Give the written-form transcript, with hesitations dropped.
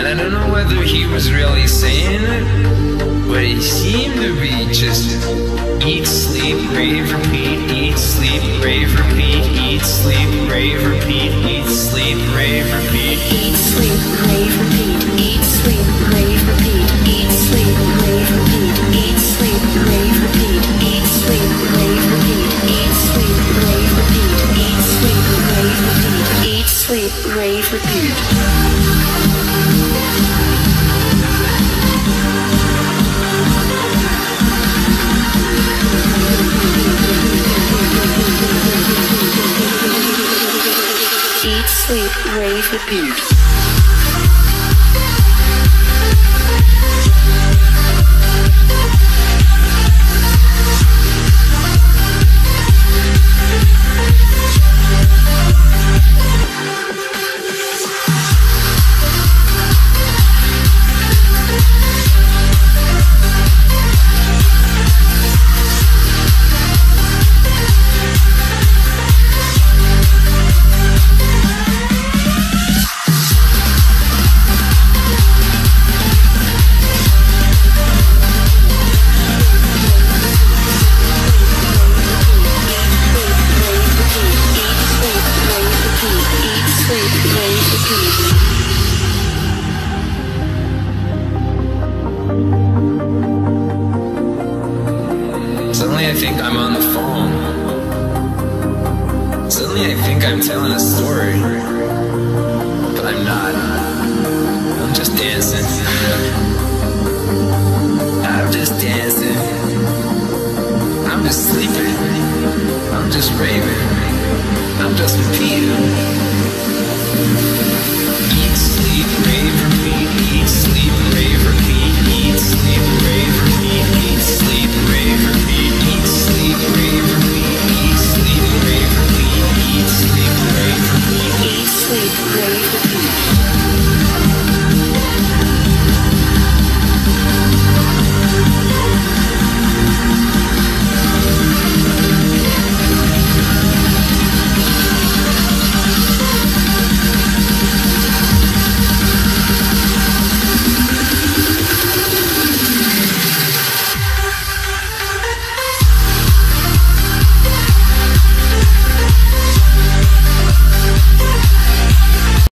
I don't know whether he was really saying it, but he seemed to be just eat, sleep, rave, repeat, eat, sleep, rave, repeat, eat, sleep, rave, repeat, eat, sleep, rave, repeat, eat, sleep, rave, repeat, eat, sleep, rave, repeat, eat, sleep, rave, repeat, eat, sleep, rave, repeat, eat, sleep, rave, repeat, eat, sleep, rave, repeat, eat, sleep, rave, repeat, eat, sleep, rave, repeat. Eat, sleep, rave, repeat.